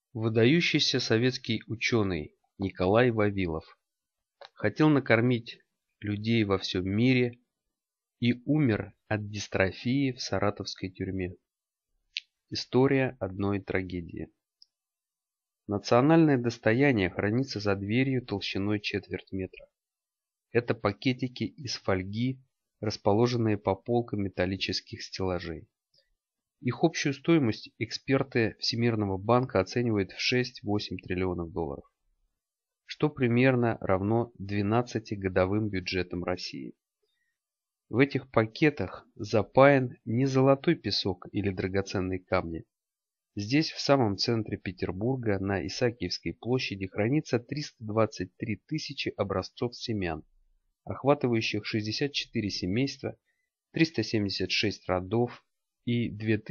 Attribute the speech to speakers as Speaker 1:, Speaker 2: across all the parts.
Speaker 1: Выдающийся советский ученый Николай Вавилов хотел накормить людей во всем мире и умер от дистрофии в саратовской тюрьме. История одной трагедии. Национальное достояние хранится за дверью толщиной четверть метра. Это пакетики из фольги, расположенные по полкам металлических стеллажей. Их общую стоимость эксперты Всемирного банка оценивают в 6-8 триллионов долларов, что примерно равно 12-годовым бюджетам России. В этих пакетах запаян не золотой песок или драгоценные камни. Здесь, в самом центре Петербурга, на Исаакиевской площади, хранится 323 тысячи образцов семян, охватывающих 64 семейства, 376 родов и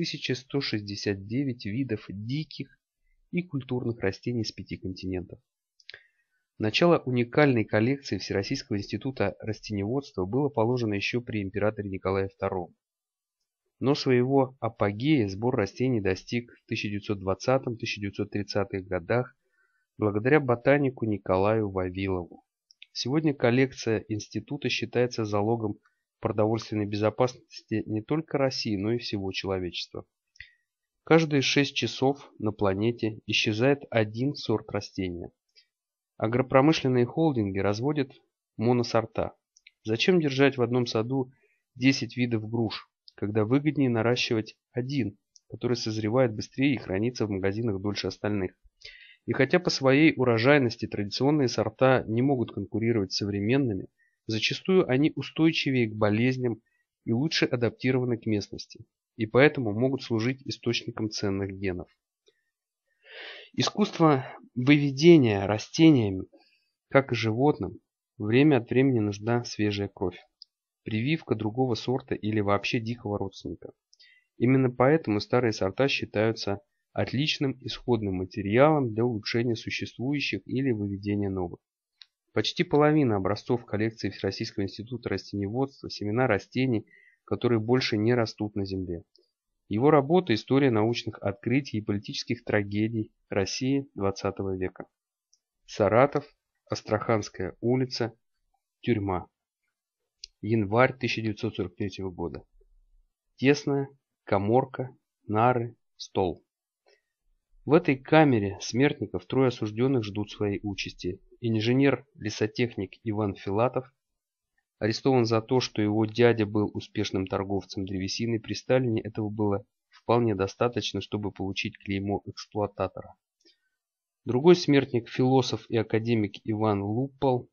Speaker 1: 2169 видов диких и культурных растений с 5 континентов. Начало уникальной коллекции Всероссийского института растениеводства было положено еще при императоре Николае II. Но своего апогея сбор растений достиг в 1920-1930-х годах благодаря ботанику Николаю Вавилову. Сегодня коллекция института считается залогом продовольственной безопасности не только России, но и всего человечества. Каждые 6 часов на планете исчезает один сорт растения. Агропромышленные холдинги разводят моносорта. Зачем держать в одном саду 10 видов груш, когда выгоднее наращивать один, который созревает быстрее и хранится в магазинах дольше остальных? И хотя по своей урожайности традиционные сорта не могут конкурировать с современными, зачастую они устойчивее к болезням и лучше адаптированы к местности, и поэтому могут служить источником ценных генов. Искусство выведения растениями, как и животным, время от времени нужна свежая кровь, прививка другого сорта или вообще дикого родственника. Именно поэтому старые сорта считаются отличным исходным материалом для улучшения существующих или выведения новых. Почти половина образцов коллекции Всероссийского института растениеводства – семена растений, которые больше не растут на земле. Его работа – история научных открытий и политических трагедий России XX века. Саратов, Астраханская улица, тюрьма. Январь 1943 года. Тесная, каморка, нары, стол. В этой камере смертников трое осужденных ждут своей участи. Инженер-лесотехник Иван Филатов арестован за то, что его дядя был успешным торговцем древесиной. При Сталине этого было вполне достаточно, чтобы получить клеймо эксплуататора. Другой смертник – философ и академик Иван Луппал.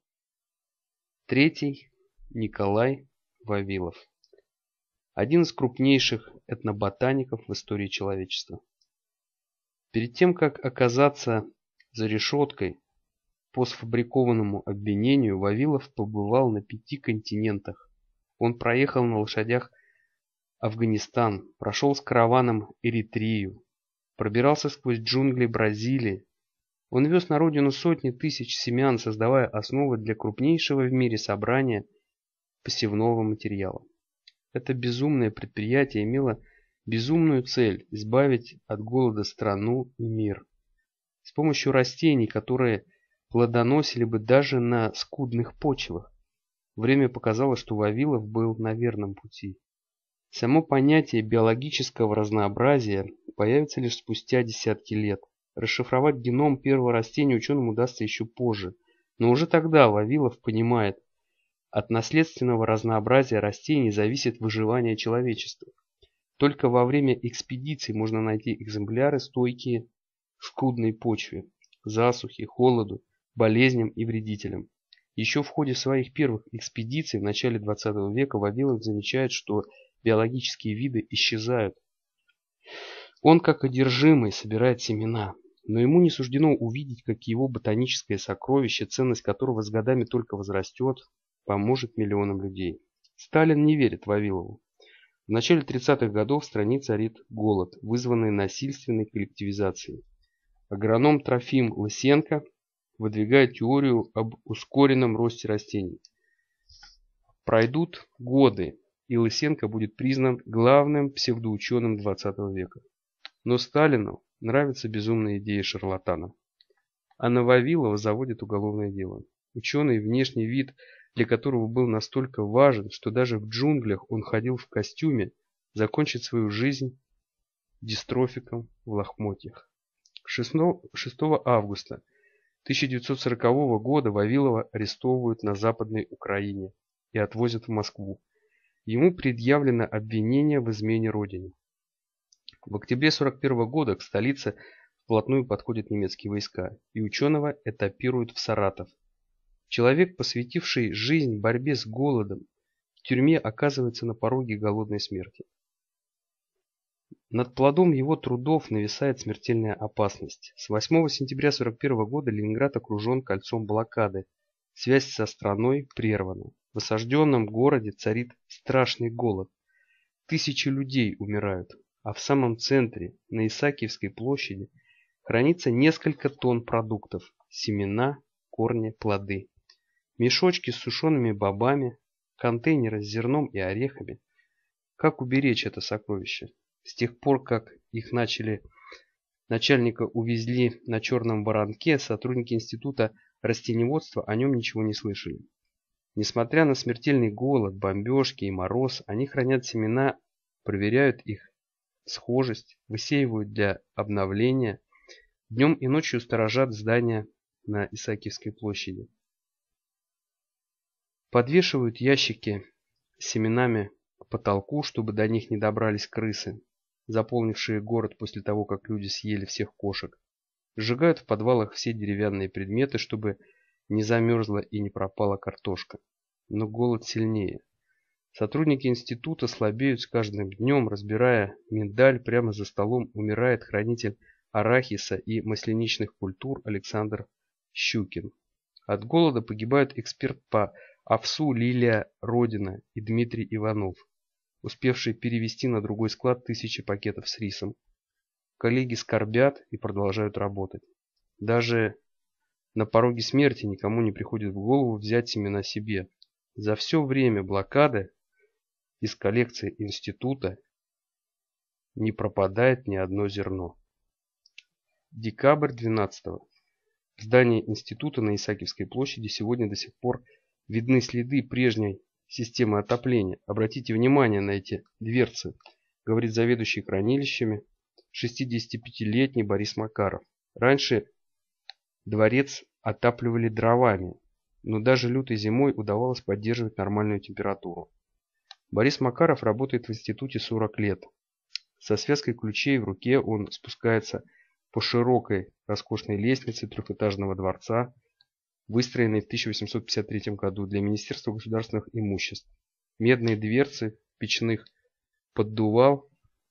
Speaker 1: Третий – Николай Вавилов. Один из крупнейших этноботаников в истории человечества. Перед тем, как оказаться за решеткой по сфабрикованному обвинению, Вавилов побывал на 5 континентах. Он проехал на лошадях Афганистан, прошел с караваном Эритрию, пробирался сквозь джунгли Бразилии. Он вез на родину сотни тысяч семян, создавая основы для крупнейшего в мире собрания посевного материала. Это безумное предприятие имело безумную цель – избавить от голода страну и мир. С помощью растений, которые плодоносили бы даже на скудных почвах. Время показало, что Вавилов был на верном пути. Само понятие биологического разнообразия появится лишь спустя десятки лет. Расшифровать геном первого растения ученым удастся еще позже. Но уже тогда Вавилов понимает, от наследственного разнообразия растений зависит выживание человечества. Только во время экспедиций можно найти экземпляры, стойкие к скудной почве, засухе, холоду, болезням и вредителям. Еще в ходе своих первых экспедиций в начале 20 века Вавилов замечает, что биологические виды исчезают. Он, как одержимый, собирает семена, но ему не суждено увидеть, как его ботаническое сокровище, ценность которого с годами только возрастет, поможет миллионам людей. Сталин не верит Вавилову. В начале 30-х годов в стране царит голод, вызванный насильственной коллективизацией. Агроном Трофим Лысенко выдвигает теорию об ускоренном росте растений. Пройдут годы, и Лысенко будет признан главным псевдоученым 20 века. Но Сталину Нравится безумная идея шарлатана. А на Вавилова заводит уголовное дело. Ученый, внешний вид для которого был настолько важен, что даже в джунглях он ходил в костюме, закончит свою жизнь дистрофиком в лохмотьях. 6 августа 1940 года Вавилова арестовывают на Западной Украине и отвозят в Москву. Ему предъявлено обвинение в измене родине. В октябре 1941 года к столице вплотную подходят немецкие войска, и ученого этапируют в Саратов. Человек, посвятивший жизнь борьбе с голодом, в тюрьме оказывается на пороге голодной смерти. Над плодом его трудов нависает смертельная опасность. С 8 сентября 1941 года Ленинград окружен кольцом блокады. Связь со страной прервана. В осажденном городе царит страшный голод. Тысячи людей умирают, а в самом центре, на Исаакиевской площади, хранится несколько тонн продуктов: семена, корни, плоды. Мешочки с сушеными бобами, контейнеры с зерном и орехами. Как уберечь это сокровище? С тех пор, как их начальника увезли на черном воронке, сотрудники Института растениеводства о нем ничего не слышали. Несмотря на смертельный голод, бомбежки и мороз, они хранят семена, проверяют их схожесть, высеивают для обновления, днем и ночью сторожат здания на Исаакиевской площади. Подвешивают ящики с семенами к потолку, чтобы до них не добрались крысы, заполнившие город после того, как люди съели всех кошек. Сжигают в подвалах все деревянные предметы, чтобы не замерзла и не пропала картошка. Но голод сильнее. Сотрудники института слабеют с каждым днем, разбирая миндаль, прямо за столом умирает хранитель арахиса и масляничных культур Александр Щукин. От голода погибают эксперт по овсу Лилия Родина и Дмитрий Иванов, успевший перевести на другой склад 1000 пакетов с рисом. Коллеги скорбят и продолжают работать. Даже на пороге смерти никому не приходит в голову взять семена себе. За все время блокады из коллекции института не пропадает ни одно зерно. Декабрь 12-го. В здании института на Исаакиевской площади сегодня до сих пор видны следы прежней системы отопления. Обратите внимание на эти дверцы, говорит заведующий хранилищами 65-летний Борис Макаров. Раньше дворец отапливали дровами, но даже лютой зимой удавалось поддерживать нормальную температуру. Борис Макаров работает в институте 40 лет. Со связкой ключей в руке он спускается по широкой роскошной лестнице трехэтажного дворца, выстроенной в 1853 году для Министерства государственных имуществ. Медные дверцы печных поддувал,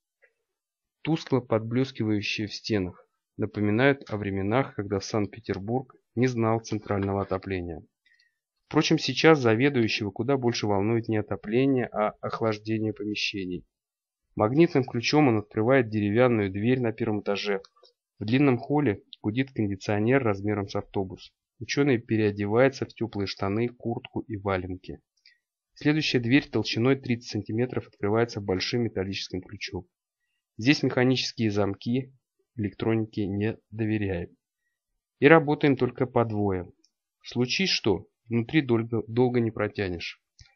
Speaker 1: тускло подблескивающие в стенах, напоминают о временах, когда Санкт-Петербург не знал центрального отопления. Впрочем, сейчас заведующего куда больше волнует не отопление, а охлаждение помещений. Магнитным ключом он открывает деревянную дверь на первом этаже. В длинном холле гудит кондиционер размером с автобус. Ученый переодевается в теплые штаны, куртку и валенки. Следующая дверь толщиной 30 см открывается большим металлическим ключом. Здесь механические замки, электронике не доверяем. И работаем только по двое. Случись что, внутри долго не протянешь.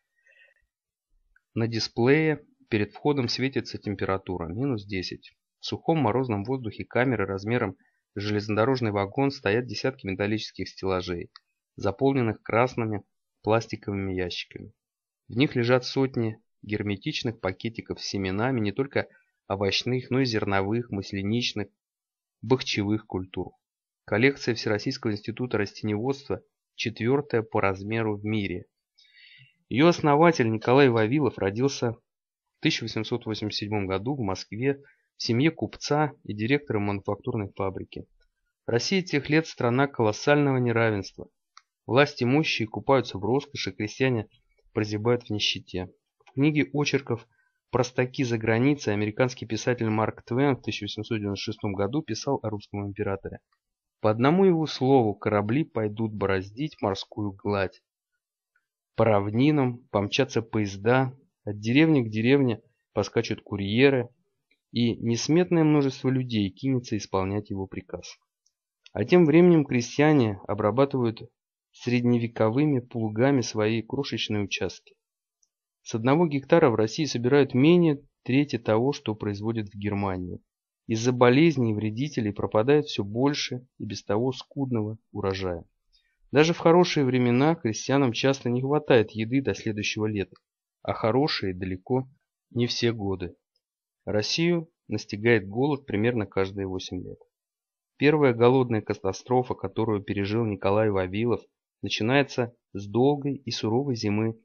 Speaker 1: На дисплее перед входом светится температура -10. В сухом морозном воздухе камеры размером с железнодорожный вагон стоят десятки металлических стеллажей, заполненных красными пластиковыми ящиками. В них лежат сотни герметичных пакетиков с семенами не только овощных, но и зерновых, масляничных, бахчевых культур. Коллекция Всероссийского института растениеводства 4-я по размеру в мире. Ее основатель Николай Вавилов родился в 1887 году в Москве в семье купца и директора мануфактурной фабрики. Россия тех лет страна колоссального неравенства. Власть имущие купаются в роскоши, крестьяне прозябают в нищете. В книге очерков «Простаки за границей» американский писатель Марк Твен в 1896 году писал о русском императоре. По одному его слову корабли пойдут бороздить морскую гладь. По равнинам помчатся поезда, от деревни к деревне поскачут курьеры, и несметное множество людей кинется исполнять его приказ. А тем временем крестьяне обрабатывают средневековыми плугами свои крошечные участки. С 1 гектара в России собирают менее трети того, что производят в Германии. Из-за болезней и вредителей пропадает все больше и без того скудного урожая. Даже в хорошие времена крестьянам часто не хватает еды до следующего лета, а хорошие далеко не все годы. Россию настигает голод примерно каждые 8 лет. Первая голодная катастрофа, которую пережил Николай Вавилов, начинается с долгой и суровой зимы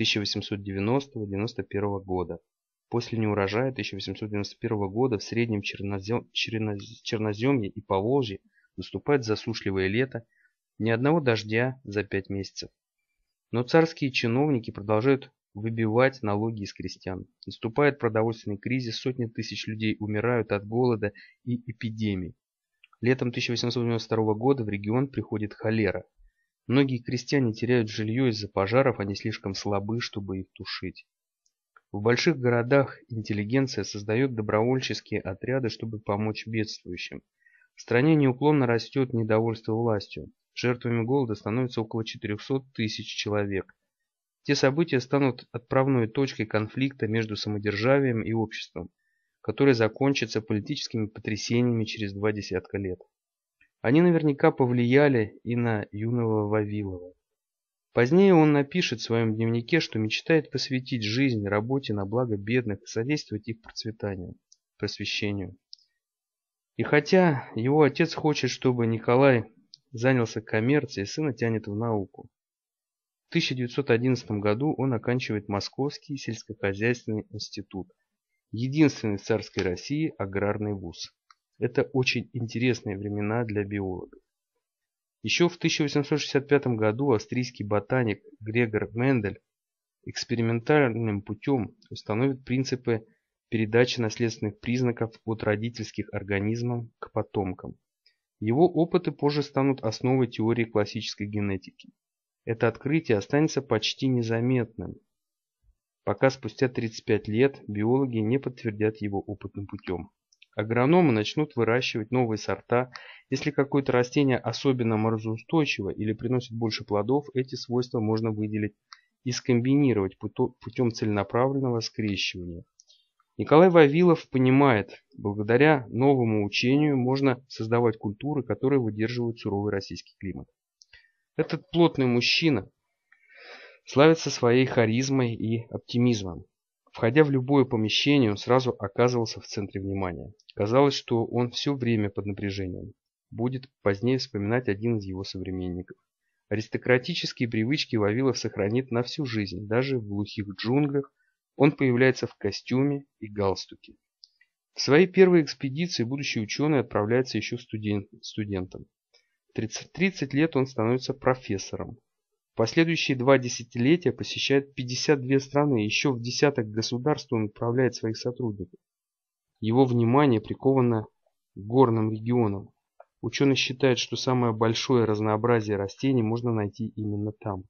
Speaker 1: 1890-91 года. После неурожая 1891 года в Среднем Черноземье и Поволжье наступает засушливое лето, ни одного дождя за 5 месяцев. Но царские чиновники продолжают выбивать налоги из крестьян. Наступает продовольственный кризис, сотни тысяч людей умирают от голода и эпидемий. Летом 1892 года в регион приходит холера. Многие крестьяне теряют жилье из-за пожаров, они слишком слабы, чтобы их тушить. В больших городах интеллигенция создает добровольческие отряды, чтобы помочь бедствующим. В стране неуклонно растет недовольство властью. Жертвами голода становится около 400 тысяч человек. Те события станут отправной точкой конфликта между самодержавием и обществом, который закончится политическими потрясениями через 2 десятка лет. Они наверняка повлияли и на юного Вавилова. Позднее он напишет в своем дневнике, что мечтает посвятить жизнь работе на благо бедных и содействовать их процветанию, просвещению. И хотя его отец хочет, чтобы Николай занялся коммерцией, сына тянет в науку. В 1911 году он оканчивает Московский сельскохозяйственный институт, единственный в царской России аграрный вуз. Это очень интересные времена для биологов. Еще в 1865 году австрийский ботаник Грегор Мендель экспериментальным путем установит принципы передачи наследственных признаков от родительских организмов к потомкам. Его опыты позже станут основой теории классической генетики. Это открытие останется почти незаметным, пока спустя 35 лет биологи не подтвердят его опытным путем. Агрономы начнут выращивать новые сорта. Если какое-то растение особенно морозоустойчиво или приносит больше плодов, эти свойства можно выделить и скомбинировать путем целенаправленного скрещивания. Николай Вавилов понимает, благодаря новому учению можно создавать культуры, которые выдерживают суровый российский климат. Этот плотный мужчина славится своей харизмой и оптимизмом. Входя в любое помещение, он сразу оказывался в центре внимания. Казалось, что он все время под напряжением. Будет позднее вспоминать один из его современников. Аристократические привычки Вавилов сохранит на всю жизнь. Даже в глухих джунглях он появляется в костюме и галстуке. В своей первой экспедиции будущий ученый отправляется еще студентом. В 30 лет он становится профессором. В последующие 2 десятилетия посещает 52 страны, еще в десяток государств он отправляет своих сотрудников. Его внимание приковано к горным регионам. Ученый считает, что самое большое разнообразие растений можно найти именно там.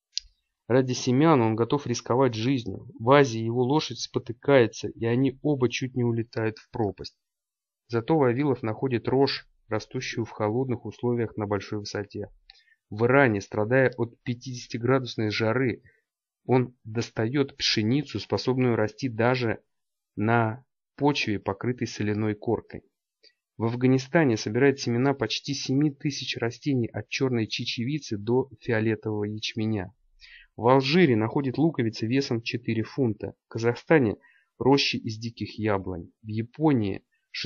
Speaker 1: Ради семян он готов рисковать жизнью. В Азии его лошадь спотыкается, и они оба чуть не улетают в пропасть. Зато Вавилов находит рожь, растущую в холодных условиях на большой высоте. В Иране, страдая от 50-градусной жары, он достает пшеницу, способную расти даже на почве, покрытой соляной коркой. В Афганистане собирает семена почти 7 тысяч растений от черной чечевицы до фиолетового ячменя. В Алжире находит луковицы весом 4 фунта. В Казахстане рощи из диких яблонь. В Японии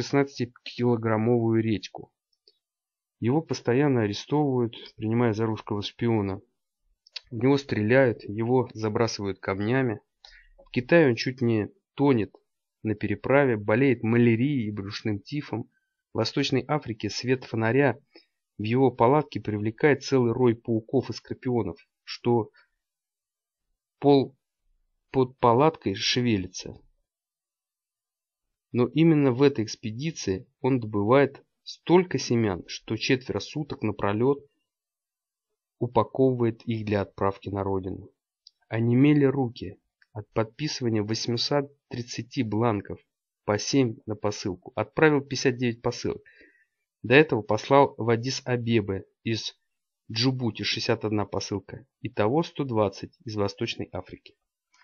Speaker 1: 16-килограммовую редьку. Его постоянно арестовывают, принимая за русского шпиона. В него стреляют, его забрасывают камнями. В Китае он чуть не тонет на переправе, болеет малярией и брюшным тифом. В Восточной Африке свет фонаря в его палатке привлекает целый рой пауков и скорпионов, что под палаткой шевелится. Но именно в этой экспедиции он добывает столько семян, что 4 суток напролет упаковывает их для отправки на родину. Онемели руки от подписывания 830 бланков. по 7 на посылку. Отправил 59 посылок. До этого послал в Аддис-Абебе из Джибути 61 посылка. Итого 120 из Восточной Африки.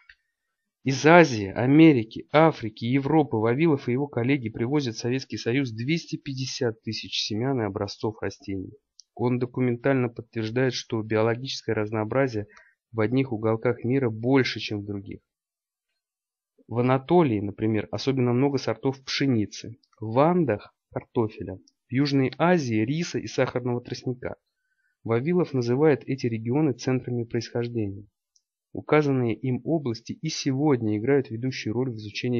Speaker 1: Из Азии, Америки, Африки, Европы Вавилов и его коллеги привозят в Советский Союз 250 тысяч семян и образцов растений. Он документально подтверждает, что биологическое разнообразие в одних уголках мира больше, чем в других. В Анатолии, например, особенно много сортов пшеницы, в Андах – картофеля, в Южной Азии – риса и сахарного тростника. Вавилов называет эти регионы центрами происхождения. Указанные им области и сегодня играют ведущую роль в изучении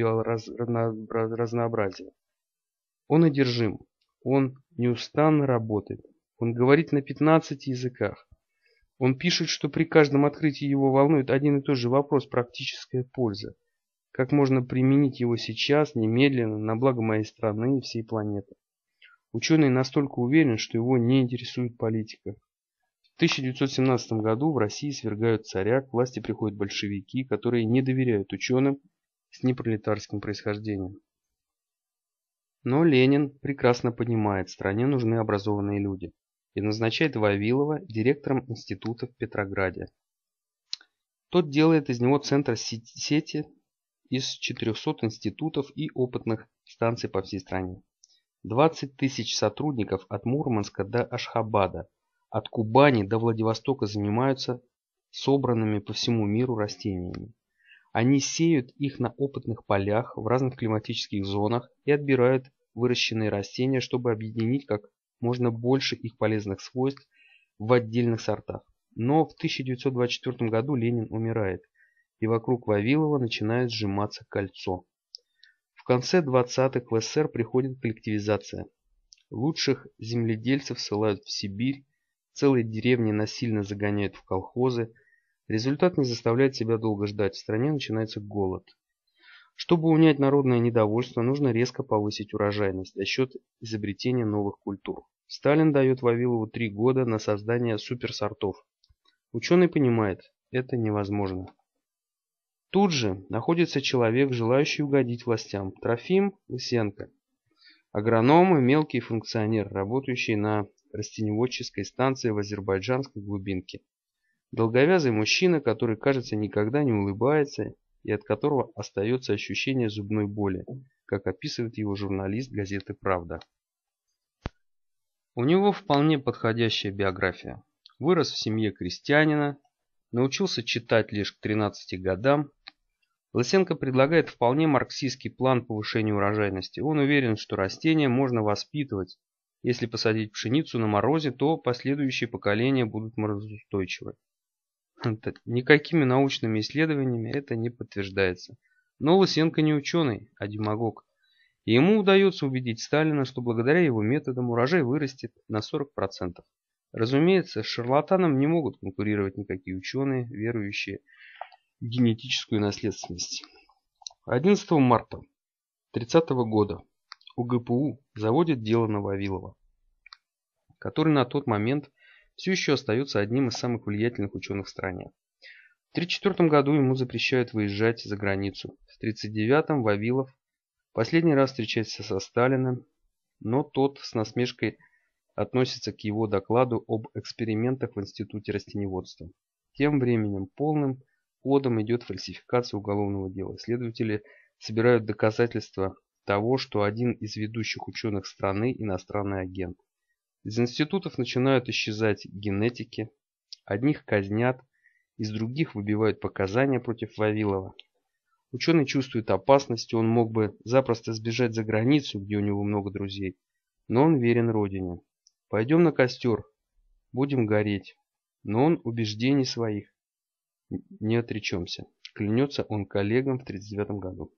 Speaker 1: биоразнообразия. Он одержим, он неустанно работает, он говорит на 15 языках. Он пишет, что при каждом открытии его волнует один и тот же вопрос – практическая польза. Как можно применить его сейчас, немедленно, на благо моей страны и всей планеты. Ученый настолько уверен, что его не интересует политика. В 1917 году в России свергают царя, к власти приходят большевики, которые не доверяют ученым с непролетарским происхождением. Но Ленин прекрасно понимает, стране нужны образованные люди, и назначает Вавилова директором института в Петрограде. Тот делает из него центр сети из 400 институтов и опытных станций по всей стране. 20 тысяч сотрудников от Мурманска до Ашхабада, от Кубани до Владивостока занимаются собранными по всему миру растениями. Они сеют их на опытных полях в разных климатических зонах и отбирают выращенные растения, чтобы объединить как можно больше их полезных свойств в отдельных сортах. Но в 1924 году Ленин умирает, и вокруг Вавилова начинает сжиматься кольцо. В конце 20-х в СССР приходит коллективизация. Лучших земледельцев ссылают в Сибирь, целые деревни насильно загоняют в колхозы. Результат не заставляет себя долго ждать, в стране начинается голод. Чтобы унять народное недовольство, нужно резко повысить урожайность за счет изобретения новых культур. Сталин дает Вавилову 3 года на создание суперсортов. Ученый понимает, это невозможно. Тут же находится человек, желающий угодить властям, Трофим Лысенко, агроном и мелкий функционер, работающий на растениеводческой станции в азербайджанской глубинке. Долговязый мужчина, который, кажется, никогда не улыбается и от которого остается ощущение зубной боли, как описывает его журналист газеты «Правда». У него вполне подходящая биография. Вырос в семье крестьянина, научился читать лишь к 13 годам. Лысенко предлагает вполне марксистский план повышения урожайности. Он уверен, что растения можно воспитывать. Если посадить пшеницу на морозе, то последующие поколения будут морозоустойчивы. Никакими научными исследованиями это не подтверждается. Но Лысенко не ученый, а демагог. И ему удается убедить Сталина, что благодаря его методам урожай вырастет на 40%. Разумеется, с шарлатаном не могут конкурировать никакие ученые, верующие в генетическую наследственность. 11 марта 30 года УГПУ заводит дело на Вавилова, который на тот момент все еще остается одним из самых влиятельных ученых в стране. В 1934 году ему запрещают выезжать за границу. В 1939 Вавилов последний раз встречается со Сталиным, но тот с насмешкой относится к его докладу об экспериментах в Институте растениеводства. Тем временем полным ходом идет фальсификация уголовного дела. Следователи собирают доказательства того, что один из ведущих ученых страны – иностранный агент. Из институтов начинают исчезать генетики, одних казнят, из других выбивают показания против Вавилова. Ученый чувствует опасность, он мог бы запросто сбежать за границу, где у него много друзей, но он верен родине. Пойдем на костер, будем гореть, но он убеждений своих не отречемся. Клянется он коллегам в 1939 году.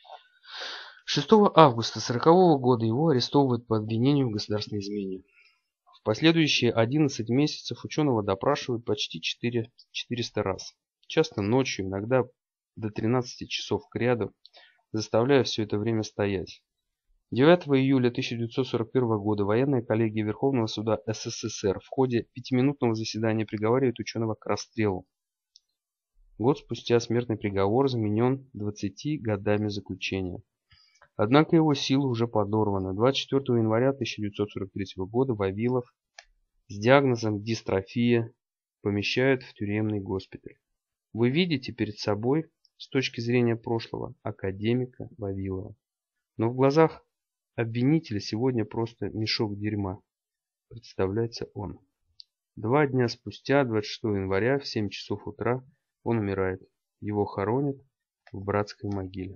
Speaker 1: 6 августа 1940 года его арестовывают по обвинению в государственной измене. В последующие 11 месяцев ученого допрашивают почти 400 раз. Часто ночью, иногда до 13 часов кряду, заставляя все это время стоять. 9 июля 1941 года военная коллегия Верховного суда СССР в ходе 5-минутного заседания приговаривает ученого к расстрелу. Год спустя смертный приговор заменен 20 годами заключения. Однако его сила уже подорвана. 24 января 1943 года Вавилов с диагнозом дистрофия помещают в тюремный госпиталь. Вы видите перед собой, с точки зрения прошлого, академика Вавилова. Но в глазах обвинителя сегодня просто мешок дерьма, представляется он. 2 дня спустя, 26 января, в 7 часов утра, он умирает. Его хоронят в братской могиле.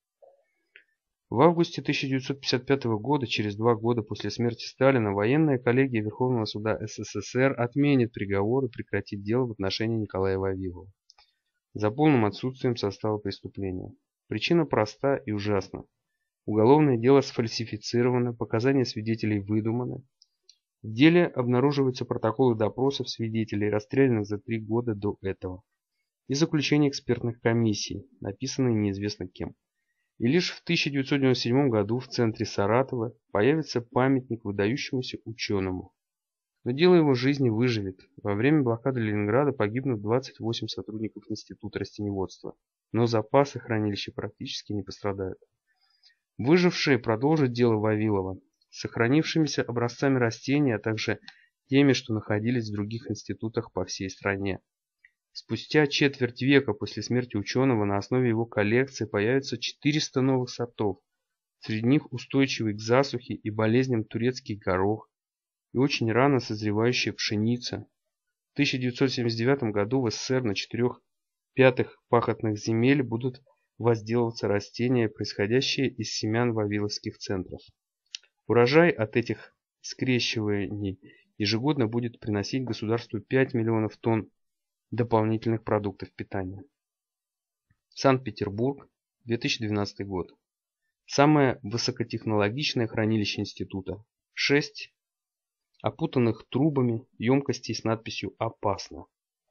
Speaker 1: В августе 1955 года, через 2 года после смерти Сталина, военная коллегия Верховного суда СССР отменит приговор и прекратит дело в отношении Николая Вавилова за полным отсутствием состава преступления. Причина проста и ужасна. Уголовное дело сфальсифицировано, показания свидетелей выдуманы. В деле обнаруживаются протоколы допросов свидетелей, расстрелянных за 3 года до этого, и заключения экспертных комиссий, написанные неизвестно кем. И лишь в 1997 году в центре Саратова появится памятник выдающемуся ученому. Но дело его жизни выживет. Во время блокады Ленинграда погибнут 28 сотрудников Института растениеводства, но запасы хранилища практически не пострадают. Выжившие продолжат дело Вавилова с сохранившимися образцами растений, а также теми, что находились в других институтах по всей стране. Спустя четверть века после смерти ученого на основе его коллекции появится 400 новых сортов. Среди них устойчивый к засухе и болезням турецкий горох и очень рано созревающая пшеница. В 1979 году в СССР на 4/5 пахотных земель будут возделываться растения, происходящие из семян вавиловских центров. Урожай от этих скрещиваний ежегодно будет приносить государству 5 миллионов тонн дополнительных продуктов питания. Санкт-Петербург, 2012 год. Самое высокотехнологичное хранилище института. 6 опутанных трубами емкостей с надписью «Опасно»,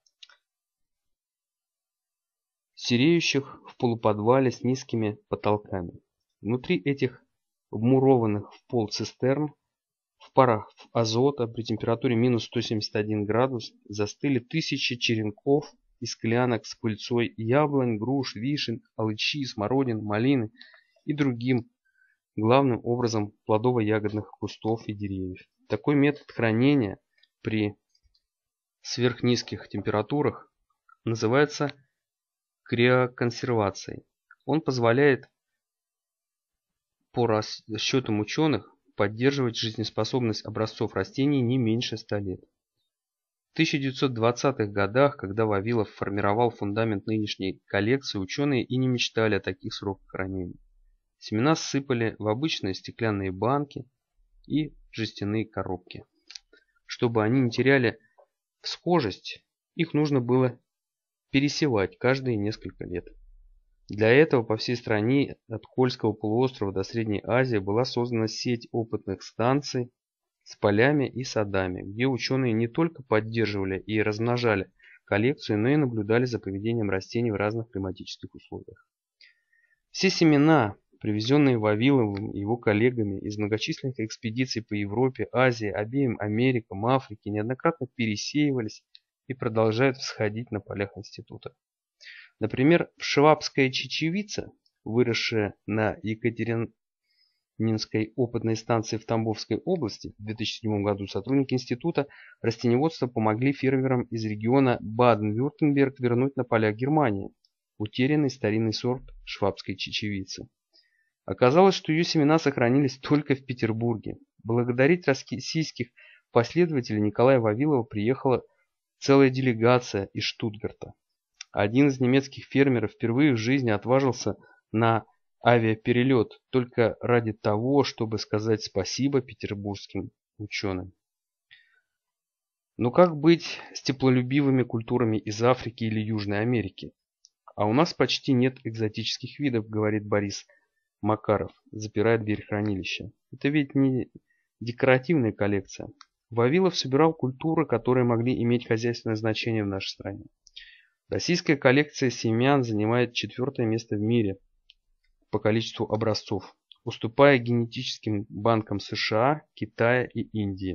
Speaker 1: сереющих в полуподвале с низкими потолками. Внутри этих вмурованных в пол цистерн в парах азота при температуре минус 171 градус застыли тысячи черенков и склянок с пыльцой яблонь, груш, вишен, алычи, смородин, малины и другим, главным образом, плодово-ягодных кустов и деревьев. Такой метод хранения при сверхнизких температурах называется криоконсервацией. Он позволяет, по расчетам ученых, поддерживать жизнеспособность образцов растений не меньше 100 лет. В 1920-х годах, когда Вавилов формировал фундамент нынешней коллекции, ученые и не мечтали о таких сроках хранения. Семена сыпали в обычные стеклянные банки и жестяные коробки. Чтобы они не теряли всхожесть, их нужно было пересевать каждые несколько лет. Для этого по всей стране от Кольского полуострова до Средней Азии была создана сеть опытных станций с полями и садами, где ученые не только поддерживали и размножали коллекцию, но и наблюдали за поведением растений в разных климатических условиях. Все семена, привезенные Вавиловым и его коллегами из многочисленных экспедиций по Европе, Азии, обеим Америкам, Африке, неоднократно пересеивались и продолжают всходить на полях института. Например, швабская чечевица, выросшая на Екатерининской опытной станции в Тамбовской области в 2007 году, сотрудники института растениеводства помогли фермерам из региона Баден-Вюртемберг вернуть на поля Германии утерянный старинный сорт швабской чечевицы. Оказалось, что ее семена сохранились только в Петербурге. Благодарить российских последователей Николая Вавилова приехала целая делегация из Штутгарта. Один из немецких фермеров впервые в жизни отважился на авиаперелет только ради того, чтобы сказать спасибо петербургским ученым. Но как быть с теплолюбивыми культурами из Африки или Южной Америки? А у нас почти нет экзотических видов, говорит Борис Макаров, запирая дверь хранилища. Это ведь не декоративная коллекция. Вавилов собирал культуры, которые могли иметь хозяйственное значение в нашей стране. Российская коллекция семян занимает 4-е место в мире по количеству образцов, уступая генетическим банкам США, Китая и Индии.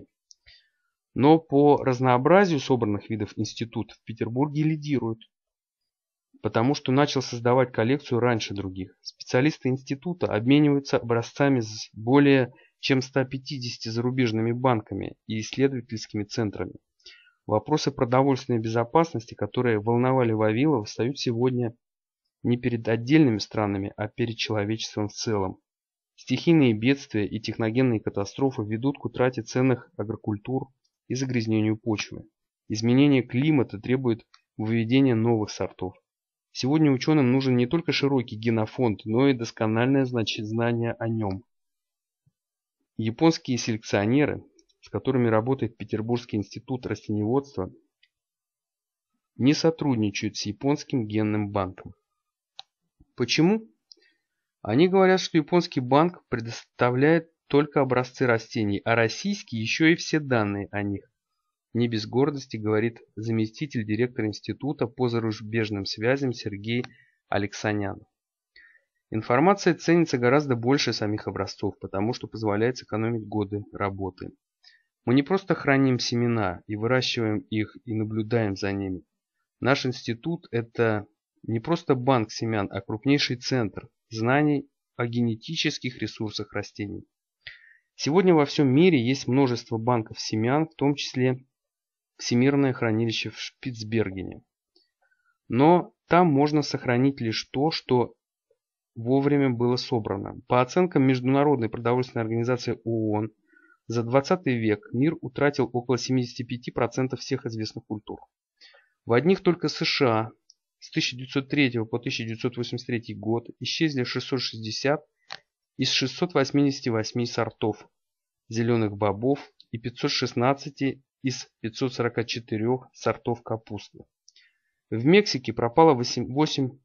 Speaker 1: Но по разнообразию собранных видов институт в Петербурге лидирует. потому что начал создавать коллекцию раньше других. Специалисты института обмениваются образцами с более чем 150 зарубежными банками и исследовательскими центрами. Вопросы продовольственной безопасности, которые волновали Вавилова, встают сегодня не перед отдельными странами, а перед человечеством в целом. Стихийные бедствия и техногенные катастрофы ведут к утрате ценных агрокультур и загрязнению почвы. Изменение климата требует выведения новых сортов. Сегодня ученым нужен не только широкий генофонд, но и доскональное знание о нем. Японские селекционеры, с которыми работает Петербургский институт растениеводства, не сотрудничают с японским генным банком. Почему? Они говорят, что японский банк предоставляет только образцы растений, а российский еще и все данные о них. Не без гордости говорит заместитель директора института по зарубежным связям Сергей Алексанян. Информация ценится гораздо больше самих образцов, потому что позволяет сэкономить годы работы. Мы не просто храним семена и выращиваем их и наблюдаем за ними. Наш институт – это не просто банк семян, а крупнейший центр знаний о генетических ресурсах растений. Сегодня во всем мире есть множество банков семян, в том числе Всемирное хранилище в Шпицбергене. Но там можно сохранить лишь то, что вовремя было собрано. По оценкам Международной продовольственной организации ООН, за 20 век мир утратил около 75% всех известных культур. В одних только США с 1903 по 1983 год исчезли 660 из 688 сортов зеленых бобов и 516 из 544 сортов капусты. В Мексике пропало 8-10%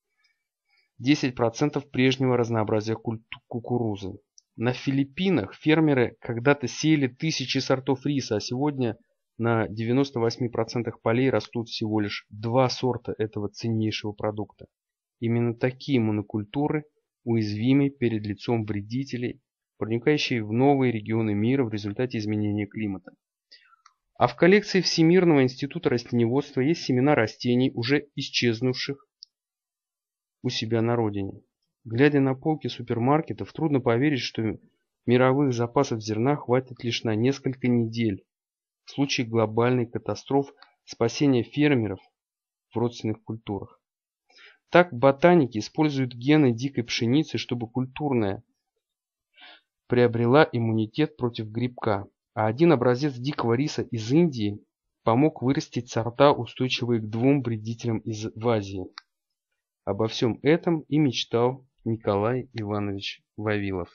Speaker 1: прежнего разнообразия кукурузы. На Филиппинах фермеры когда-то сеяли тысячи сортов риса, а сегодня на 98% полей растут всего лишь 2 сорта этого ценнейшего продукта. Именно такие монокультуры уязвимы перед лицом вредителей, проникающие в новые регионы мира в результате изменения климата. А в коллекции Всемирного института растениеводства есть семена растений, уже исчезнувших у себя на родине. Глядя на полки супермаркетов, трудно поверить, что мировых запасов зерна хватит лишь на несколько недель. В случае глобальной катастроф спасения фермеров в родственных культурах. Так ботаники используют гены дикой пшеницы, чтобы культурная приобрела иммунитет против грибка. А один образец дикого риса из Индии помог вырастить сорта, устойчивые к 2 вредителям в Азии. Обо всем этом и мечтал Николай Иванович Вавилов.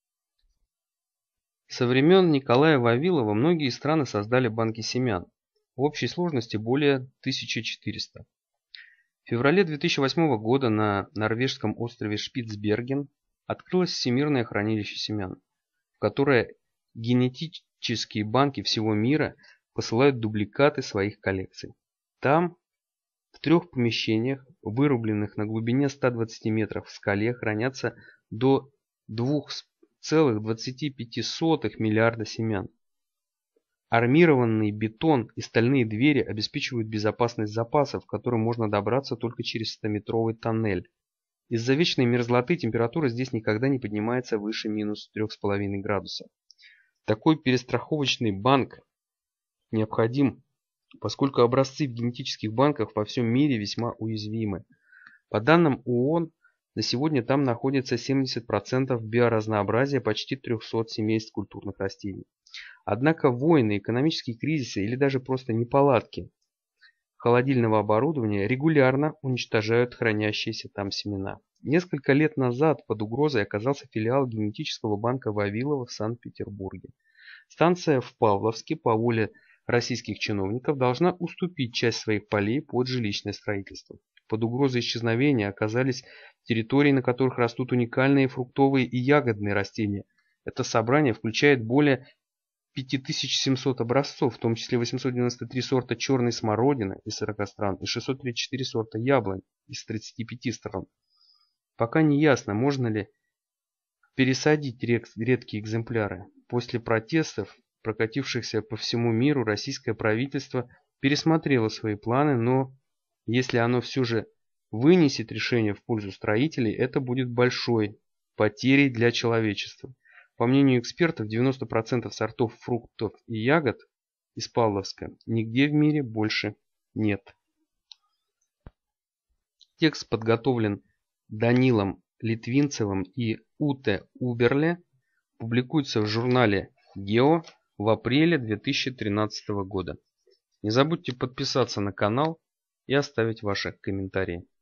Speaker 1: Со времен Николая Вавилова многие страны создали банки семян. В общей сложности более 1400. В феврале 2008 года на норвежском острове Шпицберген открылось Всемирное хранилище семян, в которое генетические банки всего мира посылают дубликаты своих коллекций. Там, в 3 помещениях, вырубленных на глубине 120 метров в скале, хранятся до 2,25 миллиарда семян. Армированный бетон и стальные двери обеспечивают безопасность запасов, к которым можно добраться только через 100-метровый тоннель. Из-за вечной мерзлоты температура здесь никогда не поднимается выше минус 3,5 градусов. Такой перестраховочный банк необходим, поскольку образцы в генетических банках во всем мире весьма уязвимы. По данным ООН, на сегодня там находится 70% биоразнообразия почти 300 семейств культурных растений. Однако войны, экономические кризисы или даже просто неполадки холодильного оборудования регулярно уничтожают хранящиеся там семена. Несколько лет назад под угрозой оказался филиал генетического банка Вавилова в Санкт-Петербурге. Станция в Павловске по воле российских чиновников должна уступить часть своих полей под жилищное строительство. Под угрозой исчезновения оказались территории, на которых растут уникальные фруктовые и ягодные растения. Это собрание включает более 5700 образцов, в том числе 893 сорта черной смородины из 40 стран и 634 сорта яблонь из 35 стран. Пока не ясно, можно ли пересадить редкие экземпляры. После протестов, прокатившихся по всему миру, российское правительство пересмотрело свои планы, но если оно все же вынесет решение в пользу строителей, это будет большой потерей для человечества. По мнению экспертов, 90% сортов фруктов и ягод из Павловска нигде в мире больше нет. Текст подготовлен Данилом Литвинцевым и Уте Уберле, публикуется в журнале «Гео» в апреле 2013 года. Не забудьте подписаться на канал и оставить ваши комментарии.